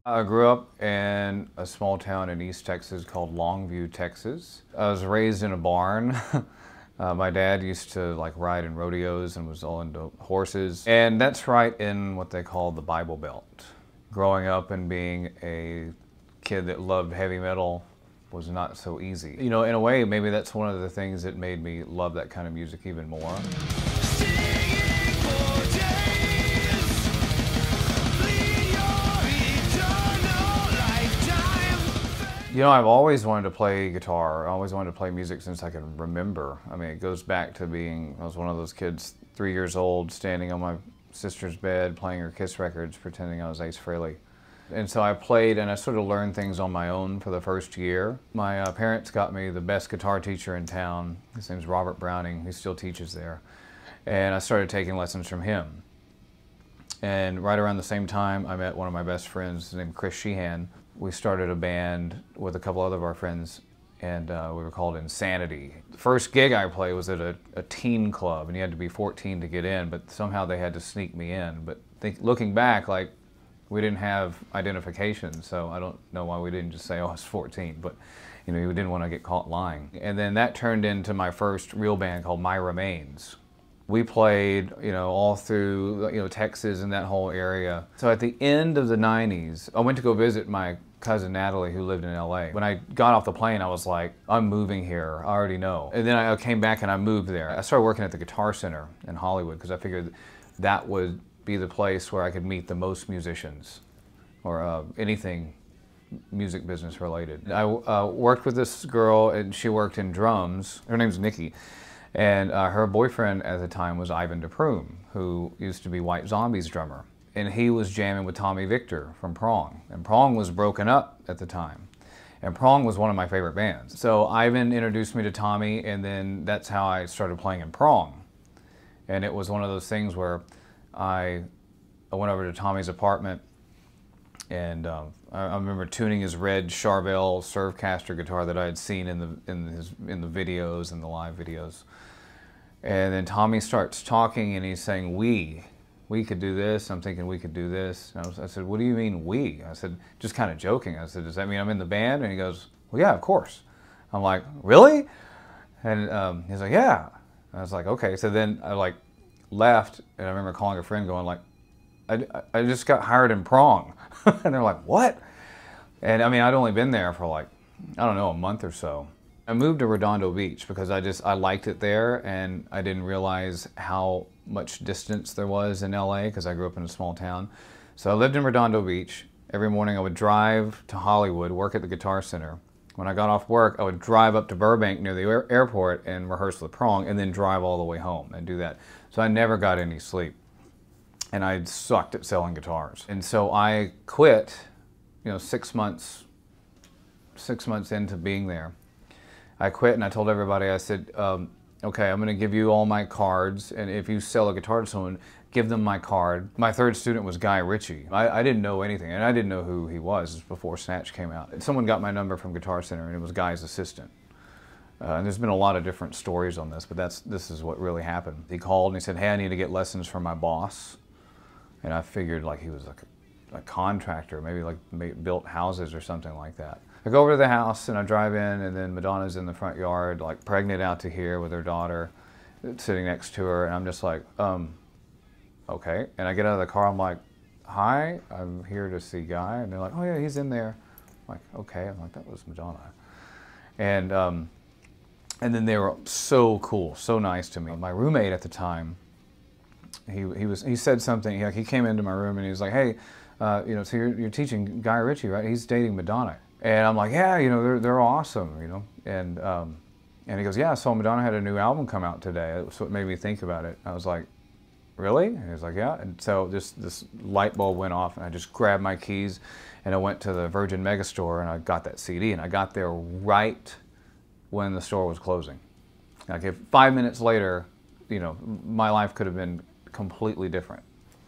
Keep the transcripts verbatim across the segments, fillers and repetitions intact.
I grew up in a small town in East Texas called Longview, Texas. I was raised in a barn. uh, my dad used to like ride in rodeos and was all into horses. And that's right in what they call the Bible Belt. Growing up and being a kid that loved heavy metal was not so easy. You know, in a way, maybe that's one of the things that made me love that kind of music even more. You know, I've always wanted to play guitar. I always wanted to play music since I can remember. I mean, it goes back to being, I was one of those kids, three years old, standing on my sister's bed, playing her Kiss records, pretending I was Ace Frehley. And so I played and I sort of learned things on my own for the first year. My uh, parents got me the best guitar teacher in town. His name's Robert Browning. He still teaches there. And I started taking lessons from him. And right around the same time, I met one of my best friends named Chris Sheehan. We started a band with a couple other of our friends, and uh, we were called Insanity. The first gig I played was at a, a teen club, and you had to be fourteen to get in, but somehow they had to sneak me in. But think, looking back, like, we didn't have identification, so I don't know why we didn't just say, oh, I was fourteen, but you know, we didn't want to get caught lying. And then that turned into my first real band called My Remains. We played, you know, all through, you know, Texas and that whole area. So at the end of the nineties, I went to go visit my cousin Natalie, who lived in L A. When I got off the plane, I was like, I'm moving here, I already know. And then I came back and I moved there. I started working at the Guitar Center in Hollywood because I figured that would be the place where I could meet the most musicians or uh, anything music business related. I uh, worked with this girl and she worked in drums. Her name's Nikki. And uh, her boyfriend at the time was Ivan DePrume, who used to be White Zombie's drummer. And he was jamming with Tommy Victor from Prong. And Prong was broken up at the time. And Prong was one of my favorite bands. So Ivan introduced me to Tommy, and then that's how I started playing in Prong. And it was one of those things where I, I went over to Tommy's apartment, and uh, I, I remember tuning his red Charvel Surfcaster guitar that I had seen in the, in, his, in the videos and the live videos. And then Tommy starts talking and he's saying, we, we could do this. I'm thinking we could do this. And I, was, I said, what do you mean we? I said, just kind of joking. I said, does that mean I'm in the band? And he goes, well, yeah, of course. I'm like, really? And um, he's like, yeah. And I was like, okay. So then I like left, and I remember calling a friend going like, I, I just got hired in Prong. And they're like, what? And I mean, I'd only been there for like, I don't know, a month or so. I moved to Redondo Beach because I just, I liked it there, and I didn't realize how much distance there was in L A because I grew up in a small town. So I lived in Redondo Beach. Every morning I would drive to Hollywood, work at the Guitar Center. When I got off work, I would drive up to Burbank near the air airport and rehearse with Prong, and then drive all the way home and do that. So I never got any sleep. And I sucked at selling guitars. And so I quit, you know, six months, six months into being there. I quit and I told everybody, I said, um, okay, I'm gonna give you all my cards, and if you sell a guitar to someone, give them my card. My third student was Guy Ritchie. I, I didn't know anything, and I didn't know who he was before Snatch came out. Someone got my number from Guitar Center, and it was Guy's assistant. Uh, and there's been a lot of different stories on this, but that's, this is what really happened. He called and he said, hey, I need to get lessons from my boss. And I figured like he was like a, a contractor, maybe like built houses or something like that. I go over to the house and I drive in, and then Madonna's in the front yard, like pregnant out to here with her daughter sitting next to her, and I'm just like, um, okay. And I get out of the car, I'm like, hi, I'm here to see Guy. And they're like, oh yeah, he's in there. I'm like, okay. I'm like, that was Madonna. And, um, and then they were so cool, so nice to me. My roommate at the time, he, he, was, he said something, he, like, he came into my room and he was like, hey, uh, you know, so you're, you're teaching Guy Ritchie, right? He's dating Madonna. And I'm like, yeah, you know, they're, they're awesome, you know. And, um, and he goes, yeah, so Madonna had a new album come out today. That's what made me think about it. I was like, really? And he was like, yeah. And so just this light bulb went off, and I just grabbed my keys and I went to the Virgin Megastore and I got that C D, and I got there right when the store was closing. Like if five minutes later, you know, my life could have been completely different.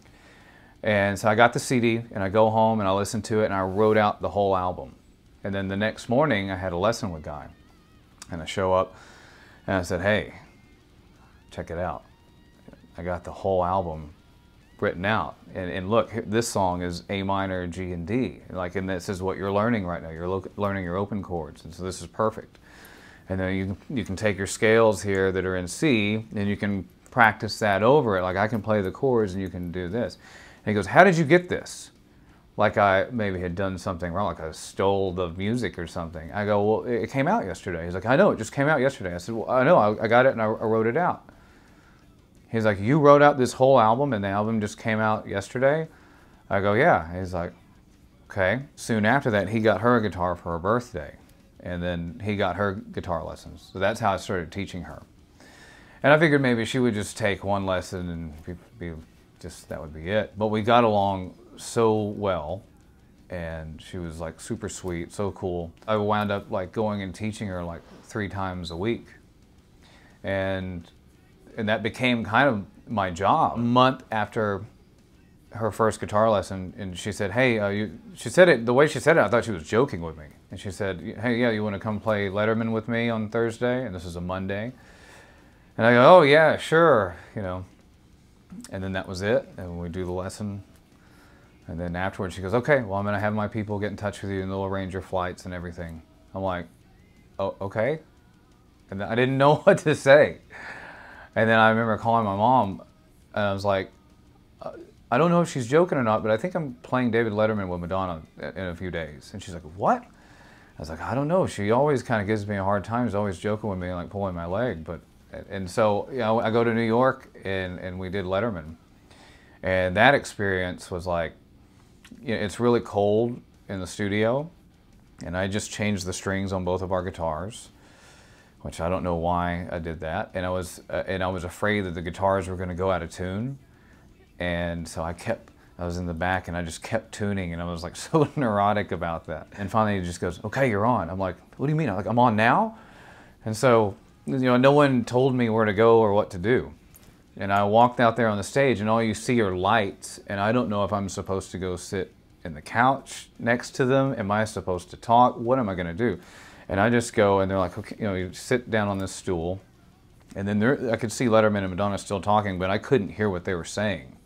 And so I got the C D and I go home and I listened to it and I wrote out the whole album. And then the next morning I had a lesson with Guy, and I show up and I said, hey, check it out. I got the whole album written out. And, and look, this song is A minor, G, and D. Like, and this is what you're learning right now. You're learning your open chords, and so this is perfect. And then you, you can take your scales here that are in C, and you can practice that over it. Like, I can play the chords, and you can do this. And he goes, how did you get this? Like I maybe had done something wrong, like I stole the music or something. I go, well, it came out yesterday. He's like, I know, it just came out yesterday. I said, well, I know, I, I got it and I, I wrote it out. He's like, you wrote out this whole album and the album just came out yesterday? I go, yeah. He's like, okay. Soon after that, he got her a guitar for her birthday. And then he got her guitar lessons. So that's how I started teaching her. And I figured maybe she would just take one lesson and be, be just, that would be it. But we got along so well, and she was like super sweet, so cool. I wound up like going and teaching her like three times a week, and and that became kind of my job. A month after her first guitar lesson, and she said, hey, uh, you, she said it, the way she said it, I thought she was joking with me. And she said, hey, yeah, you want to come play Letterman with me on Thursday? And this is a Monday. And I go, oh yeah, sure, you know. And then that was it, and we do the lesson. And then afterwards she goes, okay, well, I'm gonna have my people get in touch with you and they'll arrange your flights and everything. I'm like, oh, okay. And I didn't know what to say. And then I remember calling my mom and I was like, I don't know if she's joking or not, but I think I'm playing David Letterman with Madonna in a few days. And she's like, what? I was like, I don't know. She always kind of gives me a hard time. She's always joking with me and like pulling my leg. But, and so, you know, I go to New York and, and we did Letterman. And that experience was like, you know, it's really cold in the studio, and I just changed the strings on both of our guitars, which I don't know why I did that. And I was uh, and I was afraid that the guitars were going to go out of tune, and so I kept. I was in the back, and I just kept tuning, and I was like so neurotic about that. And finally, he just goes, "Okay, you're on." I'm like, "What do you mean?" I'm like, "I'm on now." And so, you know, no one told me where to go or what to do. And I walked out there on the stage, and all you see are lights, and I don't know if I'm supposed to go sit in the couch next to them. Am I supposed to talk? What am I going to do? And I just go, and they're like, okay, you know, you sit down on this stool, and then there, I could see Letterman and Madonna still talking, but I couldn't hear what they were saying.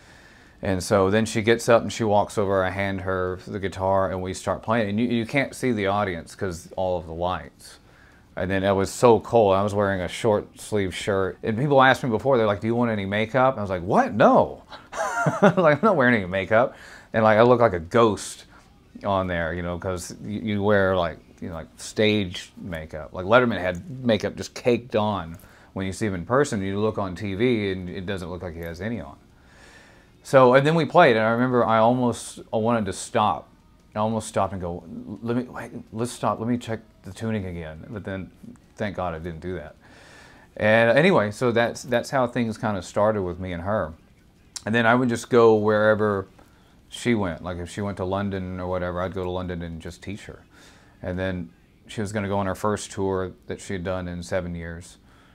And so then she gets up and she walks over, I hand her the guitar, and we start playing. And you, you can't see the audience because all of the lights. And then it was so cold. I was wearing a short sleeve shirt. And people asked me before, they're like, do you want any makeup? I was like, what? No. Like, I'm not wearing any makeup. And like, I look like a ghost on there, you know, because you, you wear like, you know, like stage makeup. Like Letterman had makeup just caked on. When you see him in person, you look on T V and it doesn't look like he has any on. So, and then we played, and I remember I almost I wanted to stop. I almost stopped and go, let me, wait, let's stop, let me check the tuning again. But then, thank God I didn't do that. And anyway, so that's, that's how things kind of started with me and her. And then I would just go wherever she went. Like if she went to London or whatever, I'd go to London and just teach her. And then she was going to go on her first tour that she had done in seven years.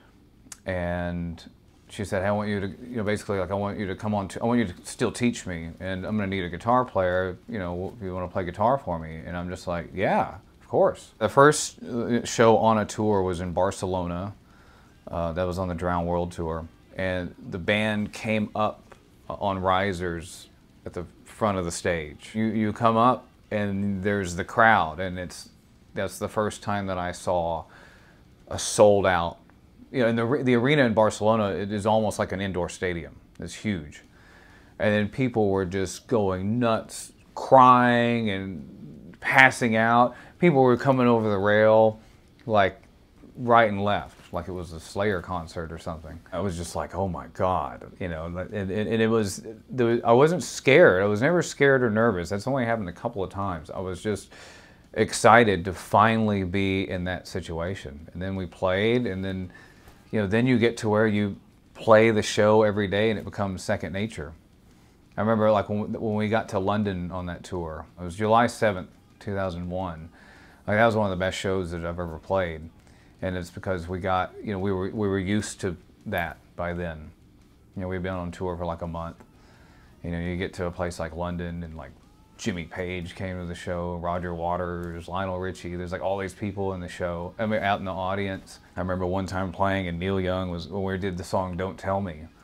And she said, hey, I want you to, you know, basically like, I want you to come on, to, I want you to still teach me, and I'm going to need a guitar player, you know, if you want to play guitar for me. And I'm just like, yeah, of course. The first show on a tour was in Barcelona. Uh, that was on the Drown World Tour. And the band came up on risers at the front of the stage. You, you come up and there's the crowd, and it's, that's the first time that I saw a sold out. You know, and the, the arena in Barcelona, it is almost like an indoor stadium. It's huge. And then people were just going nuts, crying and passing out. People were coming over the rail, like right and left, like it was a Slayer concert or something. I was just like, oh my God, you know, and, and, and it was, I wasn't scared. I was never scared or nervous. That's only happened a couple of times. I was just excited to finally be in that situation. And then we played, and then, you know, then you get to where you play the show every day and it becomes second nature. I remember like when, when we got to London on that tour, it was July seventh, two thousand one. Like that was one of the best shows that I've ever played. And it's because we got, you know, we were, we were used to that by then. You know, we've been on tour for like a month. You know, you get to a place like London and like Jimmy Page came to the show, Roger Waters, Lionel Richie. There's like all these people in the show. I mean, out in the audience. I remember one time playing, and Neil Young was, when we did the song Don't Tell Me.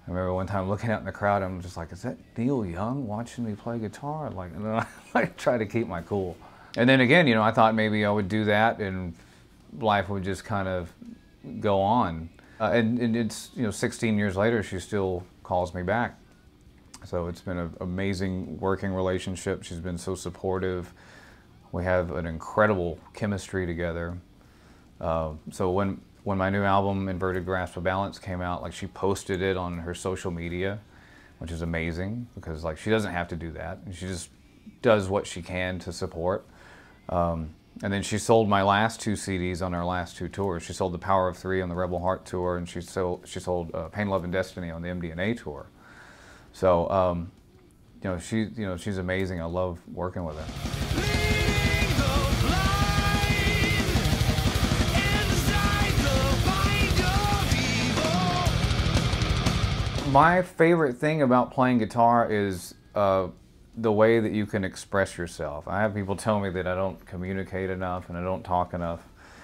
I remember one time looking out in the crowd, I'm just like, is that Neil Young watching me play guitar? Like, and then I like, try to keep my cool. And then again, you know, I thought maybe I would do that and life would just kind of go on. Uh, and, and it's, you know, sixteen years later, she still calls me back. So it's been an amazing working relationship. She's been so supportive. We have an incredible chemistry together. Uh, so when when my new album, Inverted Grasp of Balance, came out, like she posted it on her social media, which is amazing because like she doesn't have to do that. She just does what she can to support. Um, and then she sold my last two C Ds on our last two tours. She sold The Power of Three on the Rebel Heart tour, and she sold she sold uh, Pain, Love, and Destiny on the M D N A tour. So um, you know she you know she's amazing. I love working with her. My favorite thing about playing guitar is uh, the way that you can express yourself. I have people tell me that I don't communicate enough and I don't talk enough.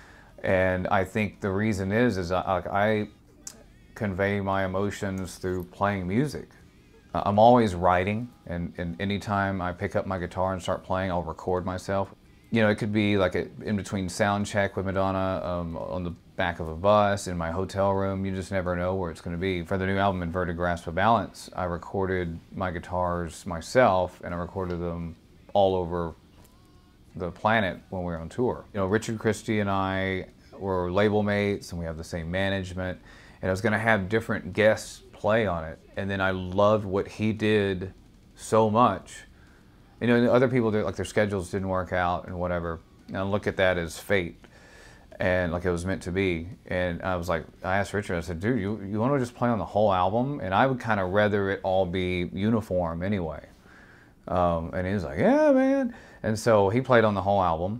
And I think the reason is, is I, I convey my emotions through playing music. I'm always writing, and, and anytime I pick up my guitar and start playing, I'll record myself. You know, it could be like a, in between sound check with Madonna, um, on the back of a bus, in my hotel room. You just never know where it's going to be. For the new album, Inverted Grasp of Balance, I recorded my guitars myself, and I recorded them all over the planet when we were on tour. You know, Richard Christie and I were label mates, and we have the same management, and I was going to have different guests play on it. And then I loved what he did so much. You know, other people, like their schedules didn't work out and whatever. And I look at that as fate, and like it was meant to be. And I was like, I asked Richard, I said, dude, you, you want to just play on the whole album? And I would kind of rather it all be uniform anyway. Um, and he was like, yeah, man. And so he played on the whole album.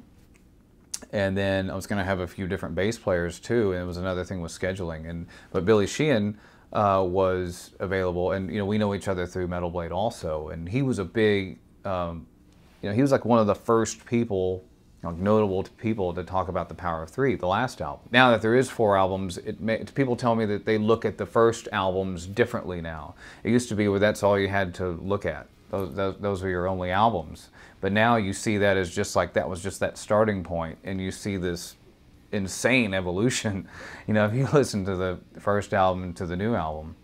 And then I was going to have a few different bass players too. And it was another thing with scheduling. And but Billy Sheehan uh, was available, and you know, we know each other through Metal Blade also. And he was a big, um, you know, he was like one of the first people, like notable people to talk about The Power of Three, the last album. Now that there is four albums, it may, people tell me that they look at the first albums differently now. It used to be where that's all you had to look at. Those, those, those were your only albums. But now you see that as just like that was just that starting point, and you see this insane evolution. You know, if you listen to the first album to the new album,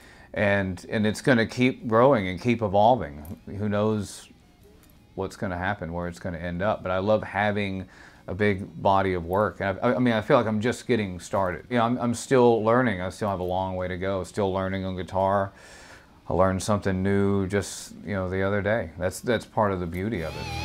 and and it's going to keep growing and keep evolving. Who knows what's going to happen, where it's going to end up. But I love having a big body of work. And I, I mean, I feel like I'm just getting started. You know, I'm, I'm still learning. I still have a long way to go. Still learning on guitar. I learned something new just, you know, the other day. That's, that's part of the beauty of it.